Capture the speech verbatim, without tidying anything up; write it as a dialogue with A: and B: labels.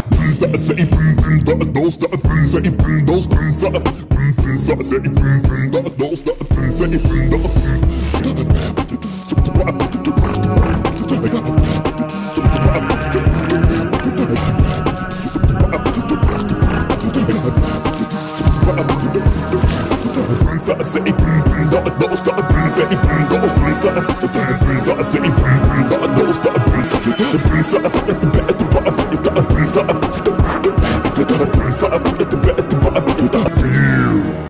A: Say say boom boom da those da boom say boom those boom sa boom boom sa say boom boom da those da boom say boom da say boom boom da those da boom say boom those boom sa